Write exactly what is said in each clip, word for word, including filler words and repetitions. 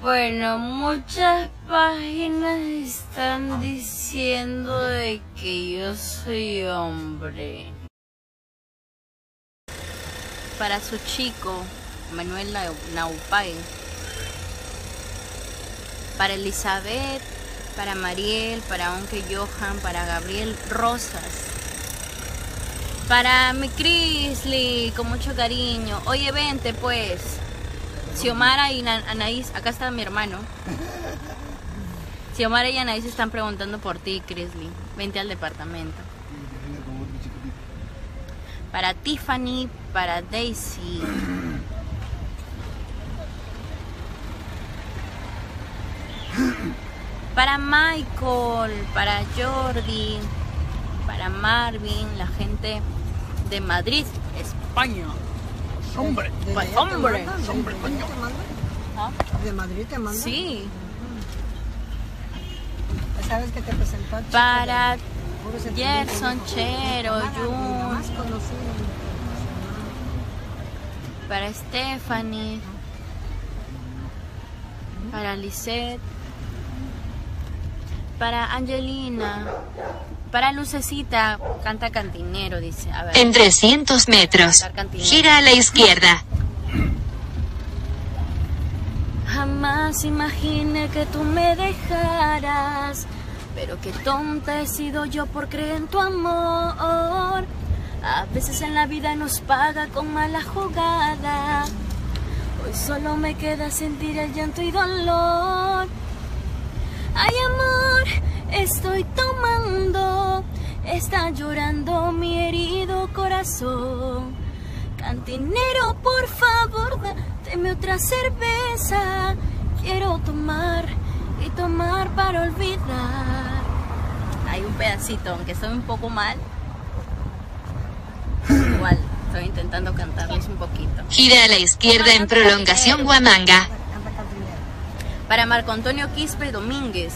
Bueno, muchas páginas están diciendo de que yo soy hombre. Para su chico, Manuel Naupay. Para Elizabeth, para Mariel, para Onke Johan, para Gabriel Rosas. Para mi Crisley, con mucho cariño. Oye, vente pues. Xiomara y Anaís, acá está mi hermano. Xiomara y Anaís están preguntando por ti, Crisley. Vente al departamento. Para Tiffany, para Daisy. Para Michael, para Jordi, para Marvin, la gente de Madrid, España. Hombre, ¿De, de pues, te hombre, mandan? ¿De hombre, Madrid coño. te mandan? ¿Ah? ¿De Madrid te mandan? Sí. Uh-huh. ¿Sabes que te presentó al chico Para de Puro Sentimiento? Gerson, Chero, Nada, ni Jun, más conocido. para Stephanie, para Lisette, para Angelina, para Lucecita, canta cantinero, dice. A ver. En trescientos metros, gira a la izquierda. Jamás imaginé que tú me dejaras, pero qué tonta he sido yo por creer en tu amor. A veces en la vida nos paga con mala jugada. Hoy solo me queda sentir el llanto y dolor. Ay, amor, estoy tomando, está llorando mi herido corazón. Cantinero, por favor, dame otra cerveza. Quiero tomar y tomar para olvidar. Hay un pedacito, aunque estoy un poco mal. Igual, estoy intentando cantarles un poquito. Gira a la izquierda en prolongación Huamanga. Para Marco Antonio Quispe Domínguez.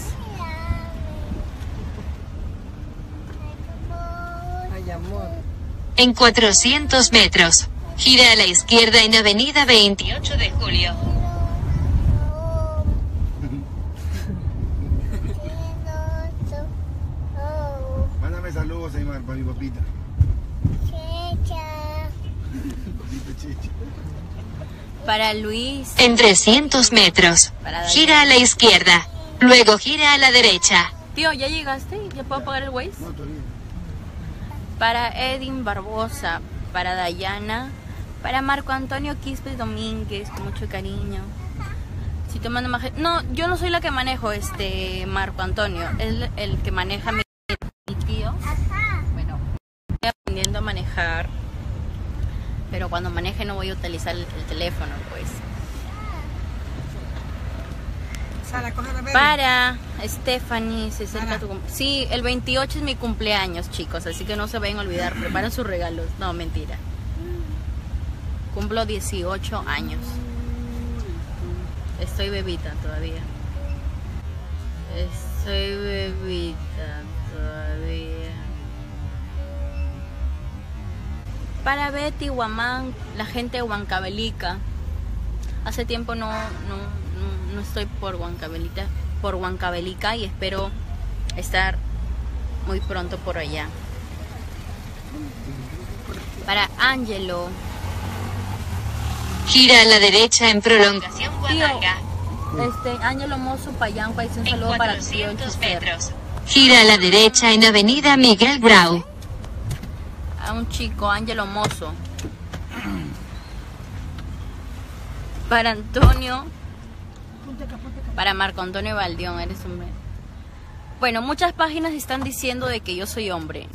Ay, amor. En cuatrocientos metros, gira a la izquierda en avenida veintiocho de julio. Mándame saludos, Aymar, para mi papita. Para Luis. En trescientos metros, gira a la izquierda, luego gira a la derecha. Tío, ¿ya llegaste? ¿Ya puedo pagar el Waze? No, todavía. Para Edwin Barbosa, para Dayana, para Marco Antonio Quispe Domínguez, con mucho cariño. Si te mando más... No, yo no soy la que manejo, este Marco Antonio, es el, el que maneja mi, mi tío. Bueno, estoy aprendiendo a manejar, pero cuando maneje no voy a utilizar el, el teléfono, pues. Sara, coge la bebé. Para Stephanie, se acerca Sara. tu cum- Sí, el veintiocho es mi cumpleaños, chicos, así que no se vayan a olvidar. Preparen sus regalos. No, mentira. Cumplo dieciocho años. Estoy bebita todavía. Estoy bebita todavía. Para Betty Guamán, la gente de Huancavelica. Hace tiempo no, no, no, no estoy por Huancavelica, por Huancavelica y espero estar muy pronto por allá. Para Angelo. Gira a la derecha en prolongación Tío, Huamanga. este, Angelo Mozo Payán, país, un En saludo para ti. cuatrocientos metros, gira a la derecha en avenida Miguel Grau. A un chico, Angelo Mozo. Para Antonio, para Marco Antonio Valdión, eres hombre. Bueno, muchas páginas están diciendo de que yo soy hombre.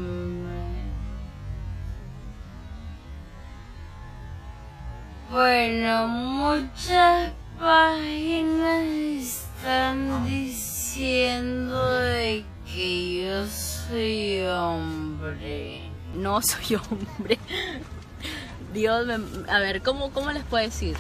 Bueno, muchas páginas están diciendo de que yo soy hombre. No soy hombre. Dios, me, a ver, ¿cómo, cómo les puedo decir?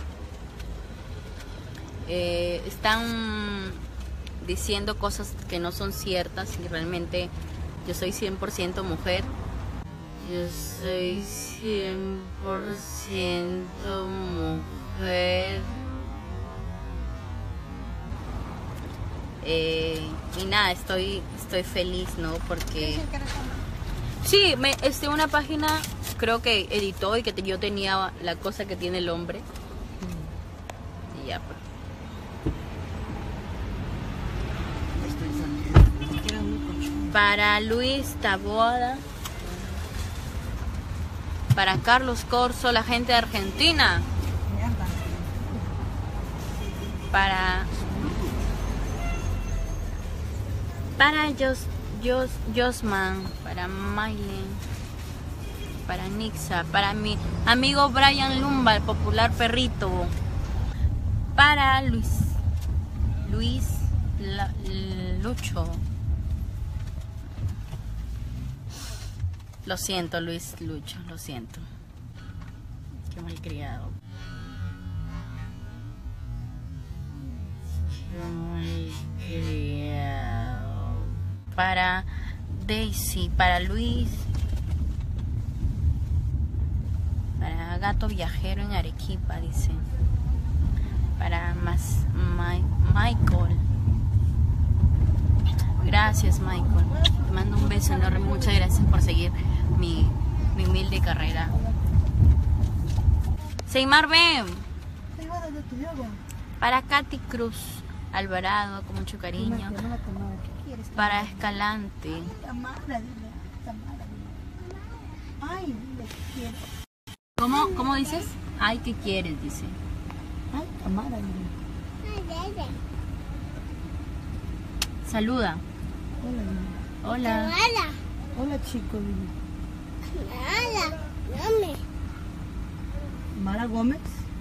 Eh, están diciendo cosas que no son ciertas y realmente yo soy cien por ciento mujer. Yo soy cien por ciento mujer. Eh, y nada, estoy, estoy feliz, ¿no? Porque... Sí, me, este, una página creo que editó y que te, yo tenía la cosa que tiene el hombre. Y ya, pues. Para Luis Taboada. Para Carlos Corso, la gente de Argentina. Para... Para Jos, Jos, Josman, para Mailen, para Nixa, para mi amigo Brian Lumba, el popular perrito. Para Luis, Luis La, Lucho. Lo siento, Luis Lucho, lo siento. Qué malcriado. Malcriado. Para Daisy, para Luis, para Gato Viajero en Arequipa, dice. Para más My, Michael. Gracias, Michael. Te mando un beso enorme. Muchas gracias por seguir mi, mi humilde carrera. Seymar, ven. Para Katy Cruz Alvarado, con mucho cariño. Para Escalante. ¿Cómo, ¿Cómo dices? Ay, ¿qué quieres? Dice. Ay, Tamara. Saluda. Hola. Hola. Hola, chicos. Hola, dame. Mara Gómez.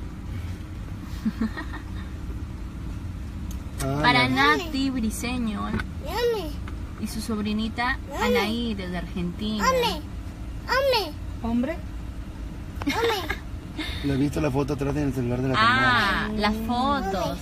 Para Nati Briseño Dame. y su sobrinita Anaí desde Argentina. Dame. Dame. Hombre. Dame. Le he visto la foto atrás en el celular de la Ah, las fotos.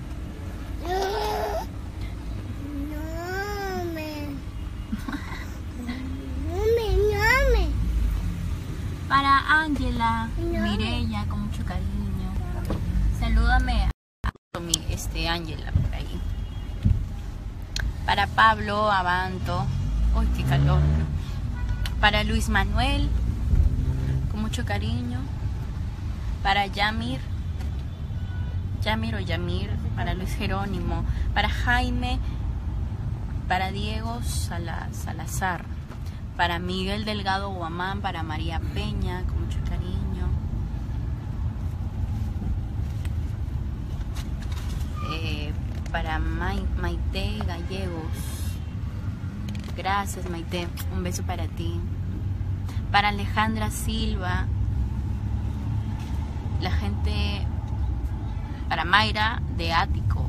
Para Ángela Mireya, con mucho cariño. Salúdame a mi este Ángela por ahí. Para Pablo Abanto. Uy, qué calor. Para Luis Manuel, con mucho cariño. Para Yamir. Yamir o Yamir. Para Luis Jerónimo. Para Jaime. Para Diego Sala, Salazar. Para Miguel Delgado Guamán, para María Peña, con mucho cariño. Eh, para Mai, Maite Gallegos. Gracias, Maite. Un beso para ti. Para Alejandra Silva. La gente... Para Mayra de Ático.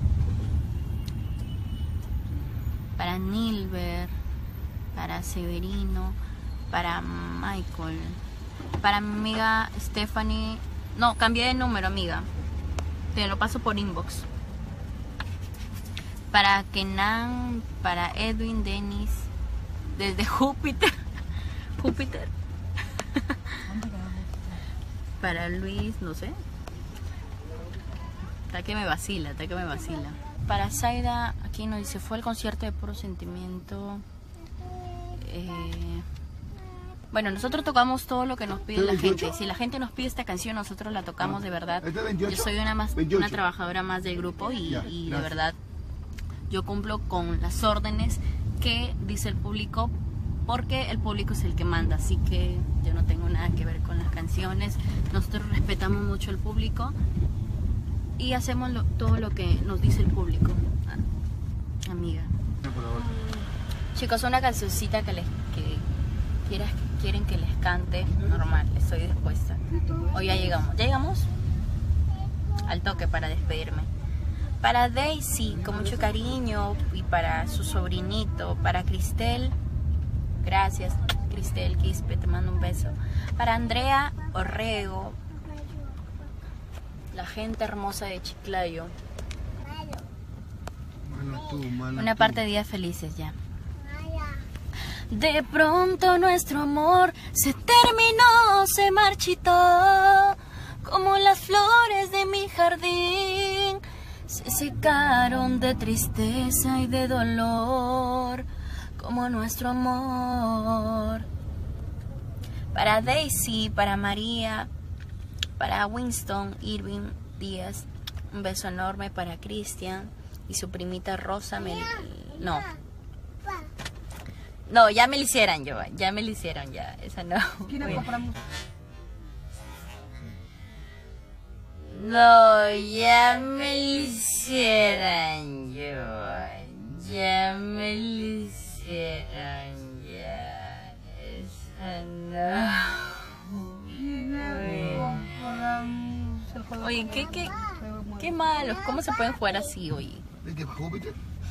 Para Nilber. Para Severino, para Michael, para mi amiga Stephanie. No, cambié de número, amiga. Te lo paso por inbox. Para Kenan, para Edwin Dennis, desde Júpiter. Júpiter. Para Luis, no sé. Está que me vacila, está que me vacila. Para Zaida, aquí nos dice, fue el concierto de Puro Sentimiento. Eh, bueno, nosotros tocamos todo lo que nos pide la gente. Si la gente nos pide esta canción, nosotros la tocamos de verdad. Yo soy una más una trabajadora más del grupo y, y de verdad yo cumplo con las órdenes que dice el público, porque el público es el que manda, así que yo no tengo nada que ver con las canciones. Nosotros respetamos mucho al público y hacemos lo, todo lo que nos dice el público. Ah, amiga. Chicos, una cancioncita que les que quieras, quieren que les cante, normal, estoy dispuesta. Hoy ya llegamos, ¿ya llegamos? Al toque para despedirme. Para Daisy, con mucho cariño, y para su sobrinito, para Cristel, gracias Cristel Quispe, te mando un beso. Para Andrea Orrego, la gente hermosa de Chiclayo. Una parte de días felices ya. De pronto nuestro amor se terminó, se marchitó, como las flores de mi jardín. Se secaron de tristeza y de dolor, como nuestro amor. Para Daisy, para María, para Winston Irving Díaz, un beso enorme para Cristian y su primita Rosa. Mel... No. No, ya me lo hicieron yo, ya me lo hicieron ya, esa no. ¿Quién la compramos? No, ya me lo hicieron yo, ya me lo hicieron ya, esa no. Oye, ¿qué, qué, qué malos, ¿cómo se pueden jugar así, oye? ¿De qué bajó, Peter?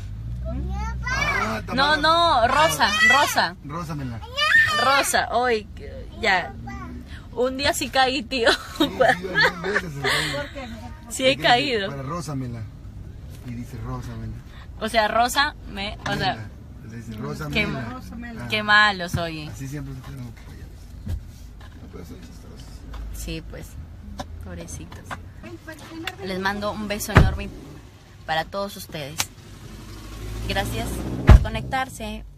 No, no, Rosa, Rosa. Rosa, mela. Rosa, hoy, ya. Un día sí caí, tío. Sí, sí, algunas veces se cae. Sí he caído. Para Rosa, mela. Y dice Rosa, mela. O sea, Rosa, me, o sea, Mela. Le dice Rosa, qué, mela. Rosa Mela. Ah, qué malos, oye. Así siempre se quedan payasos. No puede ser chistosos. Sí, pues, pobrecitos. Les mando un beso enorme para todos ustedes. Gracias por conectarse.